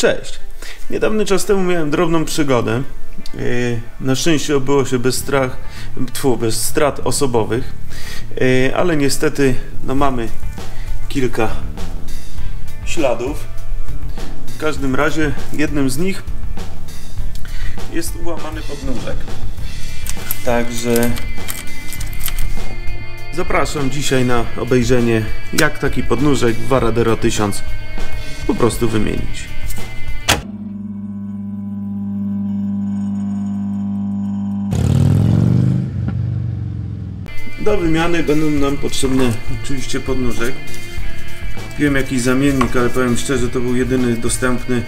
Cześć! Niedawny czas temu miałem drobną przygodę. Na szczęście obyło się bez strat osobowych, ale niestety mamy kilka śladów. W każdym razie jednym z nich jest ułamany podnóżek. Także zapraszam dzisiaj na obejrzenie, jak taki podnóżek w Varadero 1000 po prostu wymienić. Do wymiany będą nam potrzebne oczywiście podnóżek. Kupiłem jakiś zamiennik, ale powiem szczerze, to był jedyny dostępny,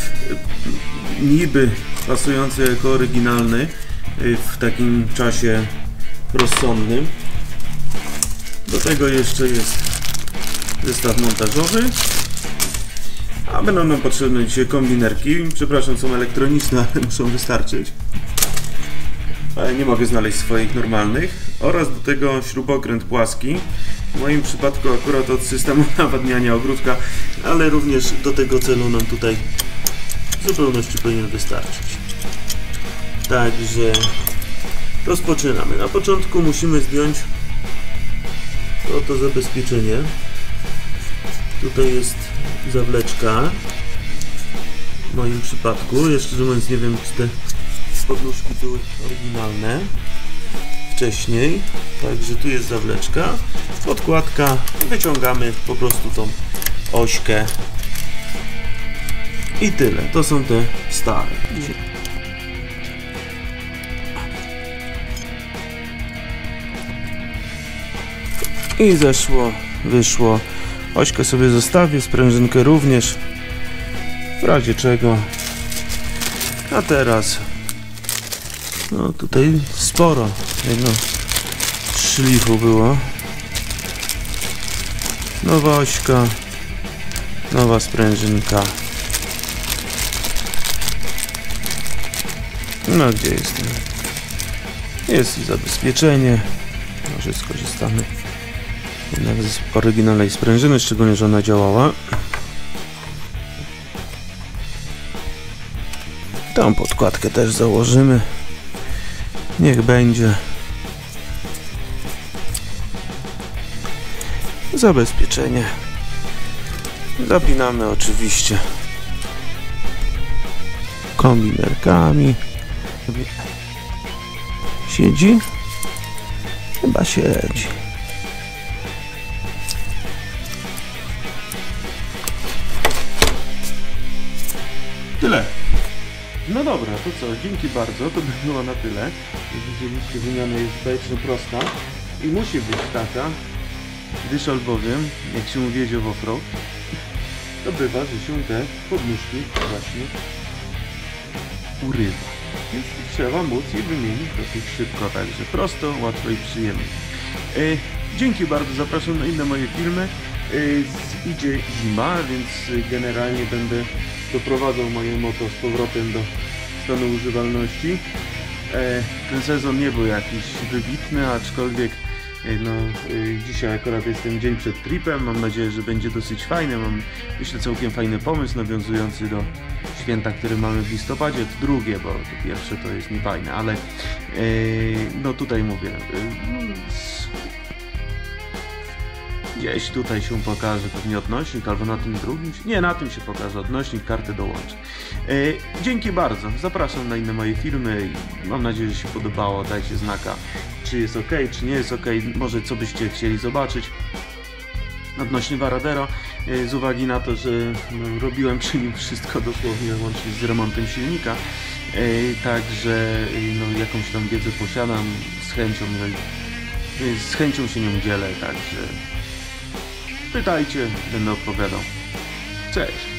niby pasujący jako oryginalny w takim czasie rozsądnym. Do tego jeszcze jest zestaw montażowy, a będą nam potrzebne dzisiaj kombinerki. Przepraszam, są elektroniczne, ale muszą wystarczyć. Ale nie mogę znaleźć swoich normalnych. Oraz do tego śrubokręt płaski. W moim przypadku akurat od systemu nawadniania ogródka, ale również do tego celu nam tutaj w zupełności powinien wystarczyć. Także rozpoczynamy. Na początku musimy zdjąć to zabezpieczenie. Tutaj jest zawleczka. W moim przypadku, jeszcze mówiąc, nie wiem, czy te podnóżki były oryginalne wcześniej. Także tu jest zawleczka, podkładka. Wyciągamy po prostu tą ośkę i tyle. To są te stare. I zeszło, wyszło. Ośkę sobie zostawię, sprężynkę również, w razie czego. A teraz tutaj sporo tego szlifu było. Nowa ośka, nowa sprężynka. No gdzie jest ten? Jest i zabezpieczenie. Może skorzystamy jednak z oryginalnej sprężyny, szczególnie że ona działała. Tą podkładkę też założymy. Niech będzie. Zabezpieczenie. Zapinamy oczywiście kombinerkami. Siedzi? Chyba siedzi. Tyle. No dobra, to co? Dzięki bardzo. To by było na tyle. Jak widzieliście, wymiana jest bajcznie prosta i musi być taka, gdyż albowiem, jak się uwiezie w offroad, to bywa, że się te podnóżki właśnie urywa. Więc trzeba móc je wymienić dosyć szybko, także prosto, łatwo i przyjemnie. Dzięki bardzo, zapraszam na inne moje filmy. Idzie zima, więc generalnie będę doprowadzał moje moto z powrotem do stanu używalności. Ten sezon nie był jakiś wybitny, aczkolwiek dzisiaj akurat jest ten dzień przed tripem. Mam nadzieję, że będzie dosyć fajny. Mam, myślę, całkiem fajny pomysł nawiązujący do święta, które mamy w listopadzie. To drugie, bo to pierwsze to jest niefajne, ale tutaj mówię, gdzieś tutaj się pokaże pewnie odnośnik, albo na tym drugim. Nie, na tym się pokaże odnośnik, kartę dołączę. Dzięki bardzo. Zapraszam na inne moje filmy i mam nadzieję, że się podobało. Dajcie znaka, czy jest ok, czy nie jest ok. Może co byście chcieli zobaczyć odnośnie Varadero, z uwagi na to, że robiłem przy nim wszystko dosłownie łącznie z remontem silnika. Także jakąś tam wiedzę posiadam, z chęcią się nią dzielę, także pytajcie, będę opowiadał. Cześć!